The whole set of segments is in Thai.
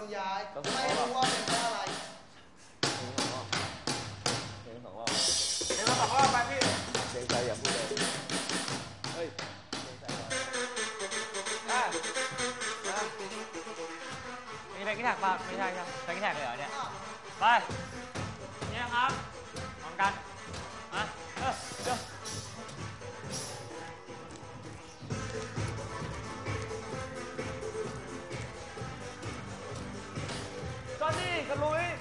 นย้ายไม่รู้ว่าเป็นเพราะอะไรเพลง2 รอบเพลง2 รอบไปพี่เพลงใจอย่าพูดเลยเฮ้ยเพลงใจก่อนมีแบงค์แท็กป่ะไม่ใช่ใช่แบงค์แท็กเลยเหรอเนี่ยไปเนี่ยครับมองกันมาเดี๋ยวจอห์นนี่กับลุย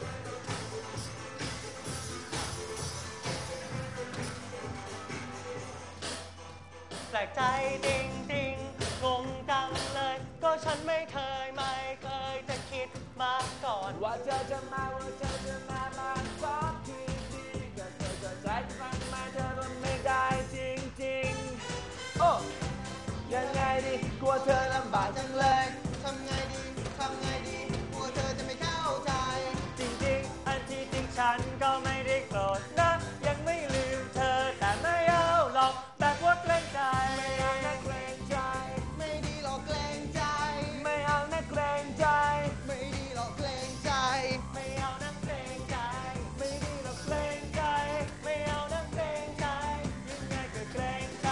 แปลกใจจริงๆงงจังเลยก็ฉันไม่เคยจะคิดมาก่อนว่าเธอจะมาสักทีดีก็เธอจะใจฟังมาเธอทำไม่ได้จริงๆโอ้ยังไงดีกลัวเธอลำบากจังเลยทำไงดีกลัวเธอจะไม่เข้าใจจริงๆอันที่จริงฉันก็ไม่ได้โกรธนะยังไม่ลืมเธอแต่ไม่เอาหรอกแบบว่าเกรงใจไม่เอานะเกรงใจไม่ดีหรอกเกรงใจไม่เอานะเกรงใจไม่ดีหรอกเกรงใจไม่เอานะเกรงใจไม่ดีหรอกเกรงใจไม่เอานะเกรงใจยังไงก็เกรงใจ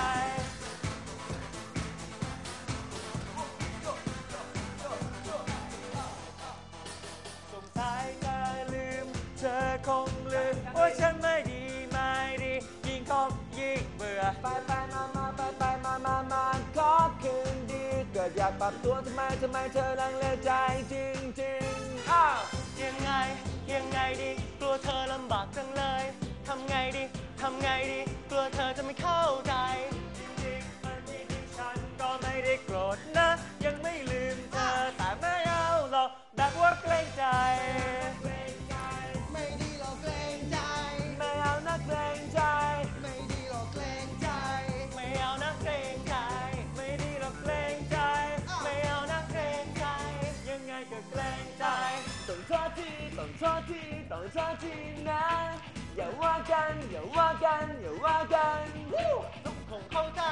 สงสัยจะลืมเธอคงลืมว่าฉันไม่ดียิ่งคบยิ่งเบื่อไปมาขอคืนดีเกิดอยากปรับตัวทำไมเธอลังเลใจจริงๆอ้าวยังไงดีกลัวเธอลำบากจังเลยทำไงดีกลัวเธอจะไม่เข้าใจจริงๆมันที่ฉันก็ไม่ได้โกรธนะยังไม่ลืมเธอแต่ไม่เอาหรอกแบบว่าเกรงใจไม่ดีหรอกเกรงใจไม่เอานะเกรงใจไม่ดีหรอกเกรงใจไม่เอานะเกรงใจไม่ดีหรอกเกรงใจไม่เอานะเกรงใจยังไงก็เกรงใจต้องโทษทีนะอย่าว่ากันคงเข้าใจ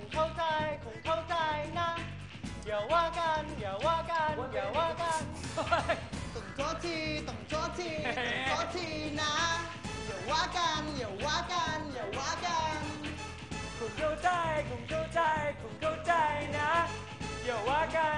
นะอย่าว่ากันต้องโทษทีนะอย่าว่ากันคงเข้าใจนะอย่าว่ากัน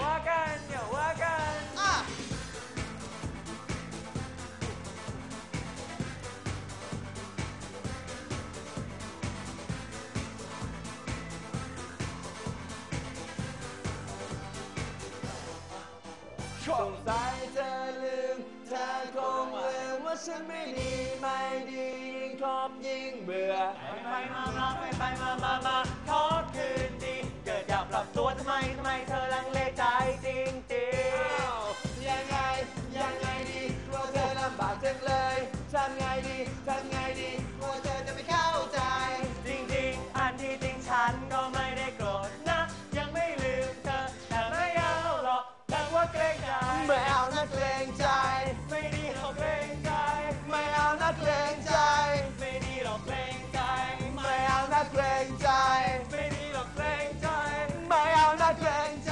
สงสัยเธอลืมเธอคงลืมว่าฉันไม่ดียิ่งคบยิ่งเบื่อไปมาขอคืนดีเกิดอยากปรับตัวทำไมเธอลังเลใจจริงยังไงดีกลัวเธอลำบากจังเลยทำไงดีกลัวเธอจะไม่เข้าใจจริงๆอันที่จริงฉันก็ไม่ได้โกรธนะยังไม่ลืมเธอแต่ไม่เอาหรอกแต่ว่าเกรงใจไม่เอานะเกรงใจไม่ดีหรอกเกรงใจไม่เอานะเกรงใจไม่ดีหรอกเกรงใจไม่เอานะเกรงใจไม่ดีหรอกเกรงใจไม่เอานะเกรงใจ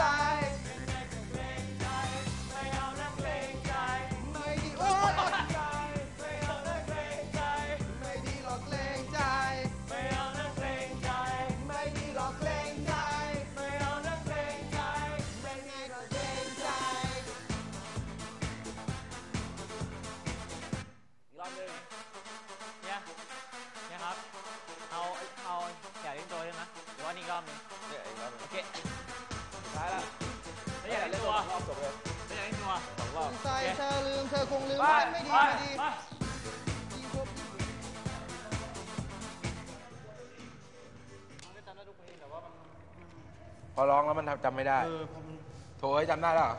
ไม่เอานะเกรงใจไม่ดีโอ้ยไม่เอานะเกรงใจไม่ดีหรอกเกรงใจไม่เอานะเกรงใจไม่ดีหรอกเกรงใจไม่เอานะเกรงใจไม่ดีหรอกเกรงใจอีกรอบหนึ่งเนี่ยครับเอาอย่าเล่นตัวใช่ไหมหรือว่านี่รอบนึงเนี่ยอีกรอบหนึ่งโอเคท้ายแล้วไม่อยากเล่นตัวรอบจบเลยไม่อยากเล่นตัว 2 รอบสงสัยเธอลืมเธอคงลืมไม่ดีพอร้องแล้วมันจำไม่ได้โถให้จำได้แล้ว